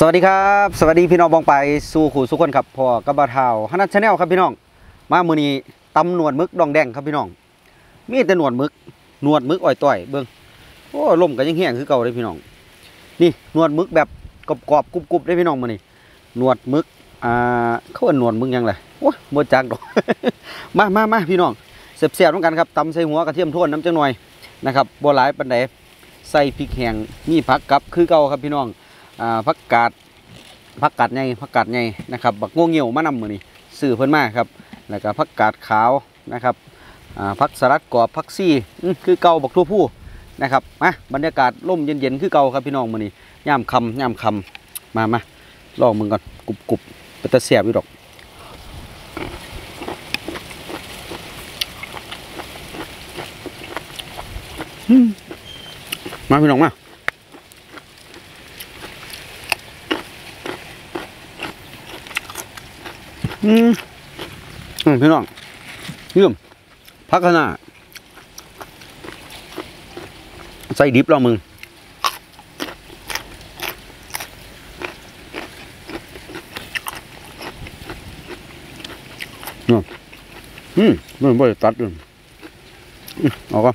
สวัสดีครับสวัสดีพี่น้องบองไปสู่ขู่สุขคนครับพ่อกระบะเทาฮันนัทชาแนลครับพี่น้องมามือนี้ตำหนวดมึกดองแดงครับพี่น้องมีแต่หนวดมึกอ้อยต่อยเบิ้งโอ้ลมก็ยังแห้งคือเก่าเลยพี่น้องนี่หนวดมึกแบบกรอบๆกรุบๆได้พี่น้องมือนี้หนวดมึกเขาเป็นหนวดมึกยังไงโอ้ยโมจักดอก มาพี่น้องเสียบๆเหมือนกันครับตำใส่หัวกระเทียมโทนน้ำจังหน่อยนะครับบัวหลายปันใดใส่พริกแห้งมีผักกับคือเก่าครับพี่น้องผักกาดไงนะครับบักง่วงเหี่ยวมะนำมือนี่สื่อเพิ่นมาครับแล้วก็ผักกาดขาวนะครับผักสลัดกรอบผักซี่คือเก่าบักทั่วผู้นะครับมาบรรยากาศร่มเย็นๆคือเก่าครับพี่น้องมือนี่ย่ำคำมาลองมึงก่อนกรุบเป็นตะเสียบอยู่ดอกมาพี่น้องมาพี่น้องยืมพักขนาใส่ดิบเรามึงมันบ่ได้ตัดเลยเอาก็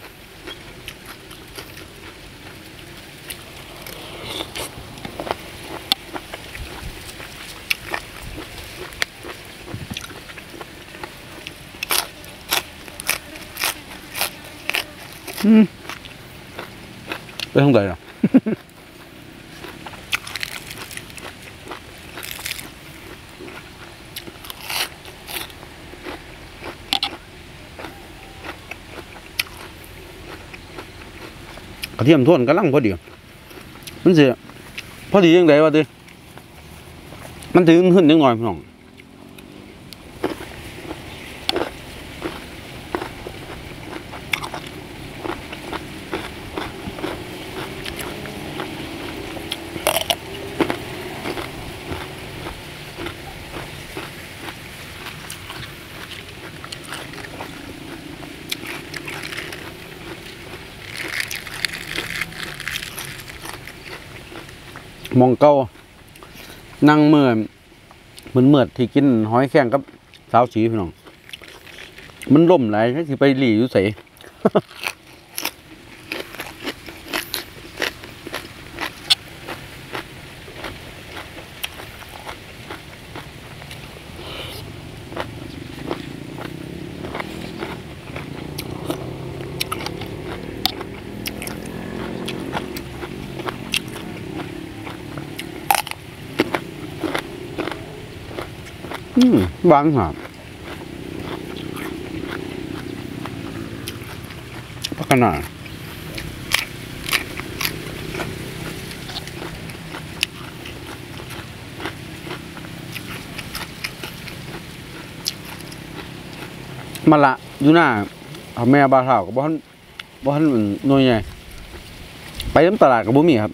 ไปทางไหนอ่ะกระเทียมโทนกำลังพอดีมันสิพอดียังไงวะดิมันถึงขึ้นนิดหน่อยพี่น้องมองเก้านั่งเมื่อที่กินหอยแข้งกับสาวสีพี่น้องมันล่มไหลที่ไปหลีอยู่ใส่บางหาพักขนาดมาละอยู่หน้าเอาแม่บาถาวกับบ้านหน่วยใหญ่ไปน้ำตลาดกับบุ้มีครับ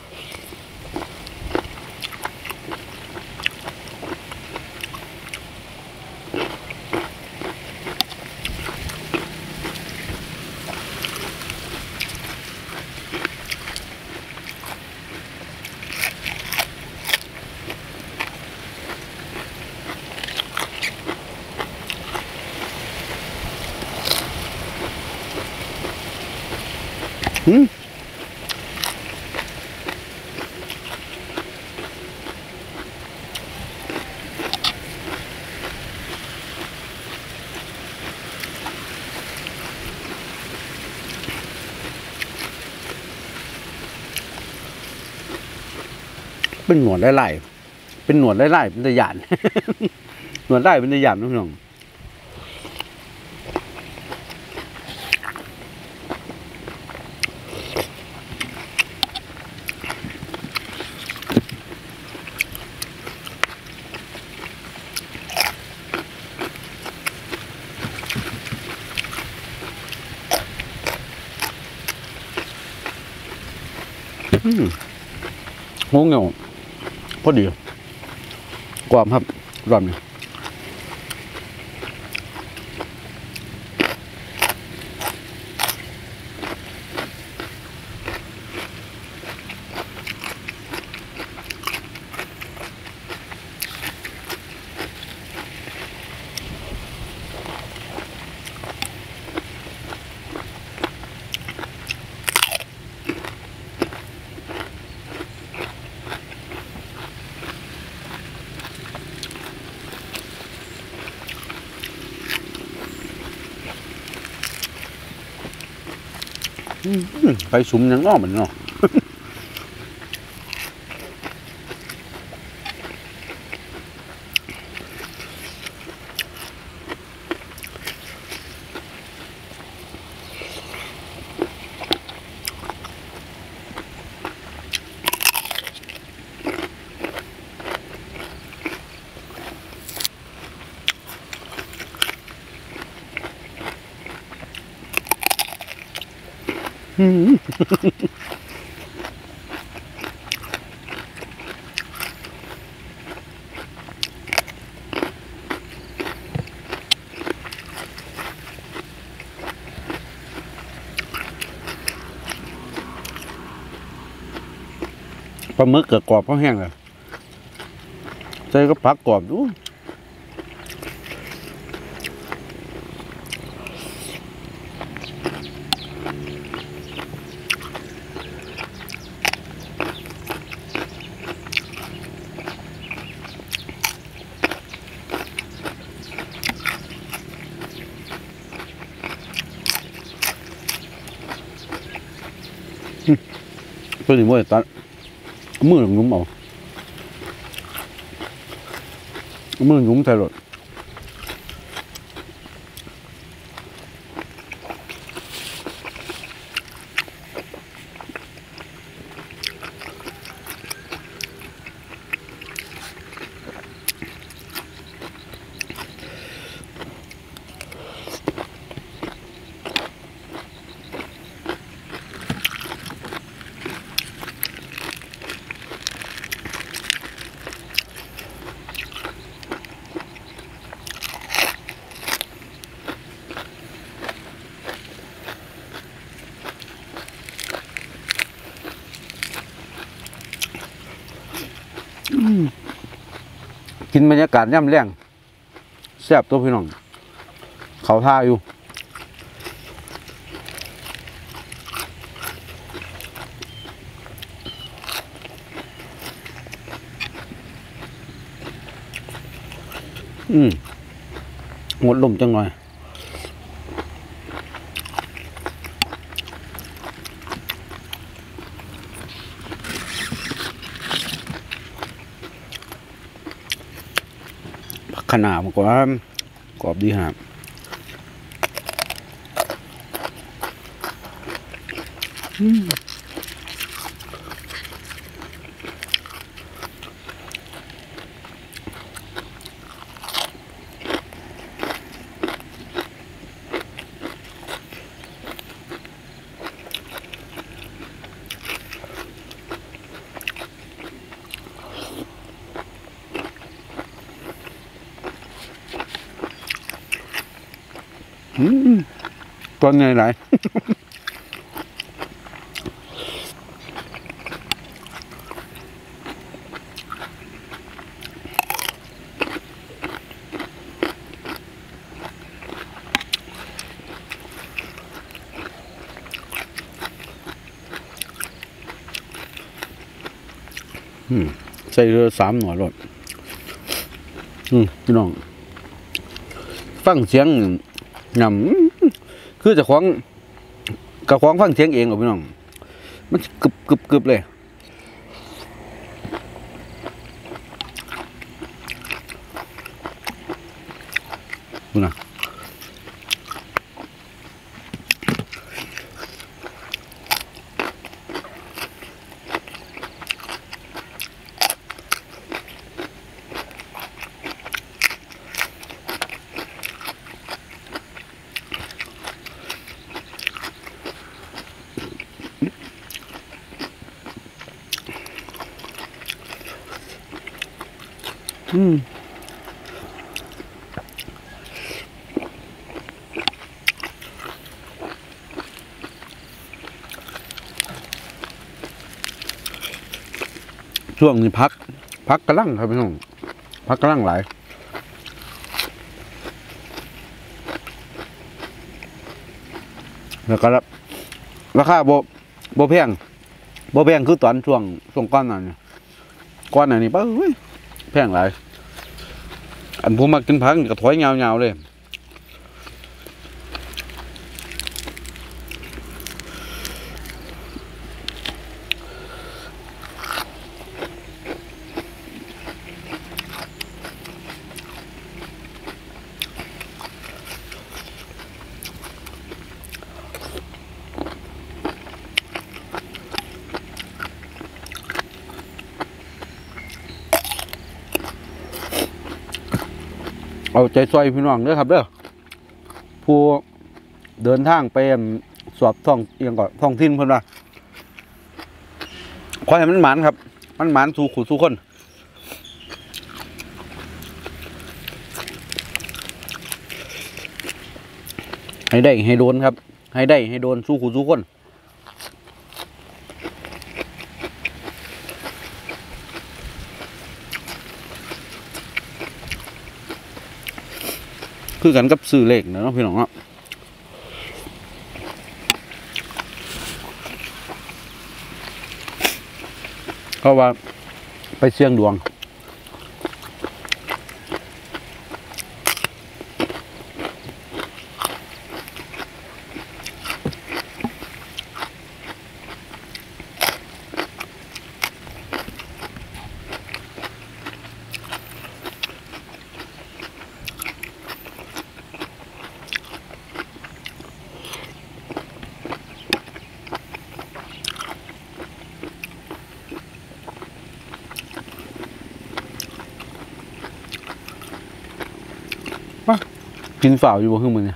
เป็นหนวดไล่เป็นหนวดไล่เป็นตะหยาน หนวดไล่เป็นตะหยานน้องงงเงี้ยพอดีกว่าครับรอบนี้ไปสุมยังง้อเหมือนเนาะปลาหมึกกับกรอบเพราะแห้งเลยใจก็ผักกรอบดูตัวนี้มันตัดมือหนุ่มเอามือหนุ่มใส่รถกินบรรยากาศย่ำแรงแซ่บตัวพี่น้องเขาท่าอยู่หมดลมจังหน่อยขนาดมันก็กรอบดีฮะตอนไหนไหลใส่เรือ3 หน่วยรถพี่น้องฟังเสียงยำคือจะคว้างกับคว้างฟังเสียงเองหรอพี่น้องมันกึบเลยดูนะช่วงนี้พักกระลังครับพี่น้องพักกระลังหลายแล้วก็ราคาโบแพงคือตอนช่วงก้อนนั้นก้อนไหนนี่ป้าเฮ้ยแพงหลายอันผมมากินพักกระถอยเงาเลยเอาใจซอยพี่น้องเด้อครับเด้อผู้เดินทางไปสอบท่องเอียงก่อนท่องถิ่นเพิ่นว่าขอให้มันหมานครับมันหมานสู่ขู่สู่คนให้ได้ให้โดนครับให้ได้ให้โดนสู้ขู่สู้คนคือกันกับซื้อเลขนะพี่น้องเนาะเพราะว่าไปเสี่ยงดวงกินฝ่าวอยู่บนเครื่องมือเนี่ย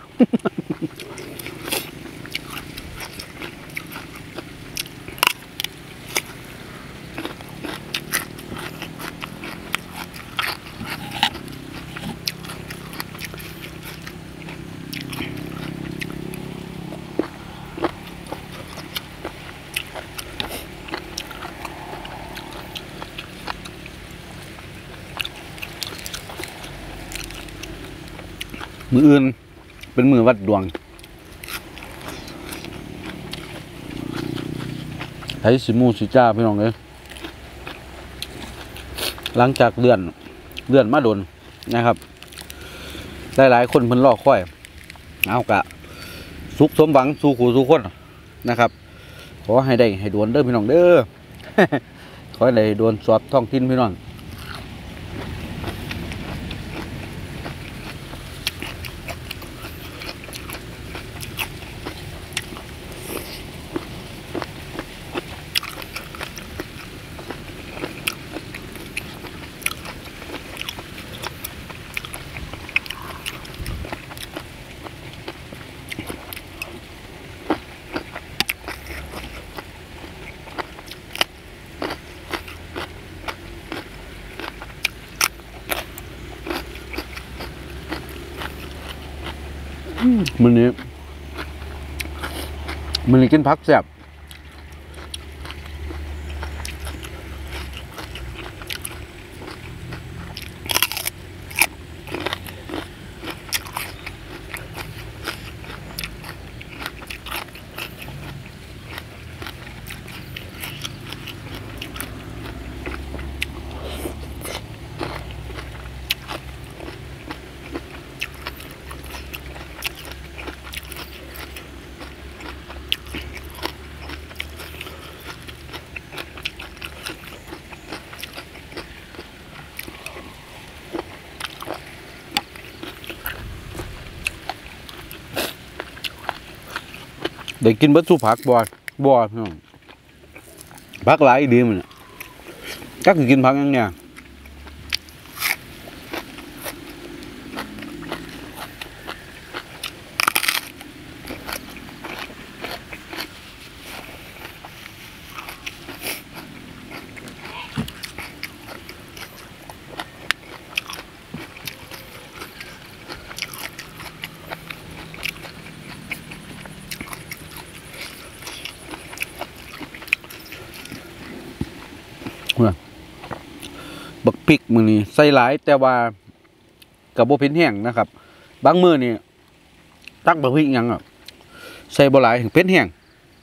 มืออื่นเป็นมือวัดดวงไทยสิมูสิจ้าพี่น้องเลยหลังจากเลื่อนมาโดนนะครับหลายคนเพิ่นรอคอยเอากะสุขสมหวังสู่ขู่สู่คนนะครับขอให้ได้ให้โดนเด้อพี่น้องเด้อ ขอให้ได้โดนสอบท้องถิ่นพี่น้องมื้อนี้กินผักแซ่บได้กินเบิดสู้ผักบ่พี่น้องผักหลายดีมันจักสิกินผักยังเนี่ยบักพริกมื้อนี้ใส่หลายแต่ว่าก็บ่เผ็ดแห้งนะครับบางมื้อนี่ตักบักพริกหยังใส่บ่หลายถึงเผ็ดแห้ง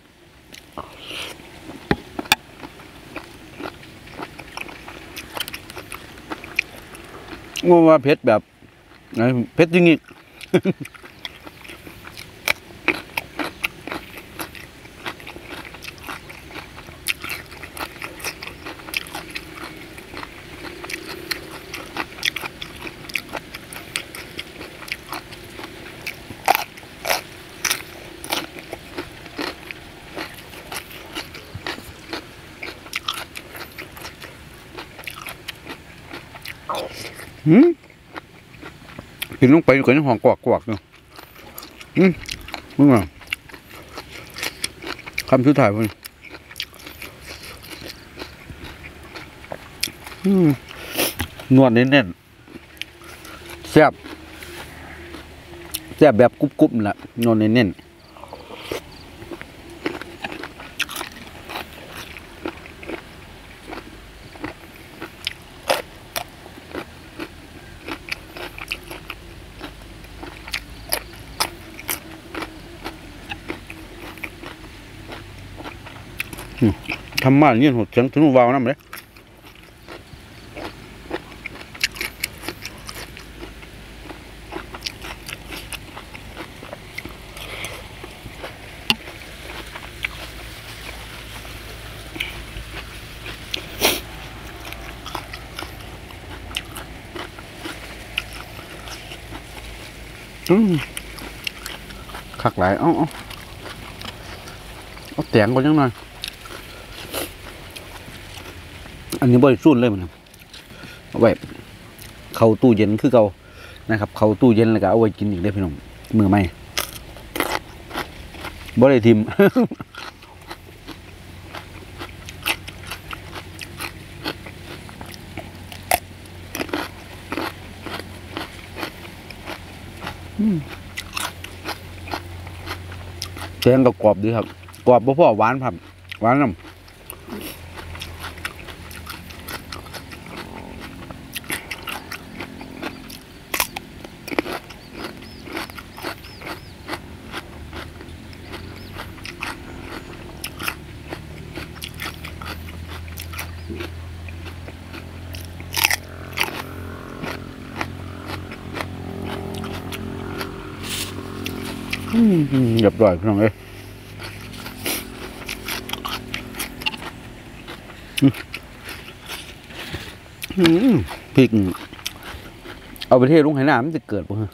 ว่าเผ็ดแบบเผ็ดจริงๆกินลงไปก็ยังหอมกวากๆเนาะมึงอ่ะคำสุดท้ายพุ่นนวดเน้นๆแซ่บแบบกรุบๆล่ะนวดเน้นๆทำมาเนี่ยหดเสียงถึงวาวน้ำเลยคักหลายเอาแตงก็ยังหน่อยอันนี้บริสุทธิ์เลยมันเอาไว้เข้าตู้เย็นคือเก่านะครับเข้าตู้เย็นแล้วก็เอาไว้กินอีกได้พี่น้องมือใหม่บ่ได้ทิม แกงก็กรอบดีครับกรอบพ่อหวานครับหวานน้ำเรียบร้อยพี่น้องเอ้ยพริกเอาไปเทลงให้น้ำมันจะเกิดป่ะฮะ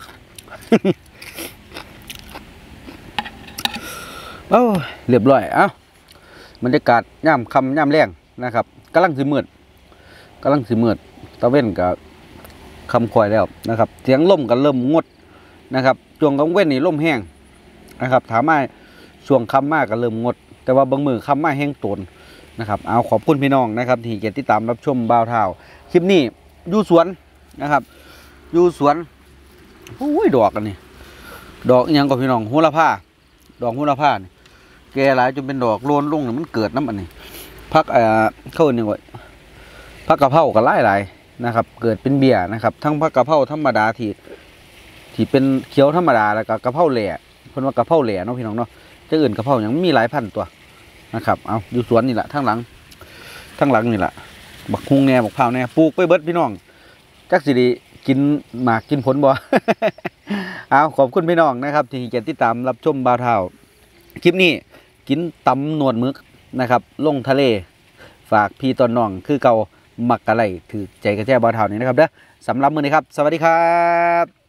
เอ้าเรียบร้อยเอ้าบรรยากาศย่ำคำย่ำแรงนะครับกำลังสิมืดตะเว้นกับคำคอยแล้วนะครับเสียงลมก็เริ่มงดนะครับช่วงกลางเว้นนี่ลมแห้งนะครับถามว่าช่วงค่ำมากก็เริ่มงดแต่ว่าบางมือค่ำมากแห้งตนนะครับเอาขอบคุณพี่น้องนะครับที่ติดตามรับชมบ่าวเท้าคลิปนี้อยู่สวนนะครับอยู่สวนอุ้ยดอกกันนี่ดอกยังกับพี่น้องโหระพาดอกโหระพานี่แก่หลายจนเป็นดอกโลนลงเนี่ยมันเกิดน้ำอันนี้พักเข้าหนึ่งไว้พักกะเพราก็หลายนะครับเกิดเป็นเบี้ยนะครับทั้งพักกะเพราธรรมดาที่เป็นเขียวธรรมดาแล้วก็กะเพราแหล่เพิ่นว่ากะเพราแหล่เนาะพี่น้องเนาะจะอื่นกะเพราอย่างมีหลายพันตัวนะครับเอาอยู่สวนนี่แหละทั้งหลังนี่แหละบักฮุงแหน่บักพร้าวแหน่ปลูกไปเบิดพี่น้องจักสิได้กินหมากกินผลบ่ เอาขอบคุณพี่น้องนะครับที่ติดตามรับชมบ่าวเฒ่าคลิปนี้กินตำหนวดหมึกนะครับลงทะเลฝากพี่ตอนน้องคือเก่ามักกะไลถือใจกระแจบ่าวเฒ่านี่นะครับเด้อสำหรับมื้อนี้ครับสวัสดีครับ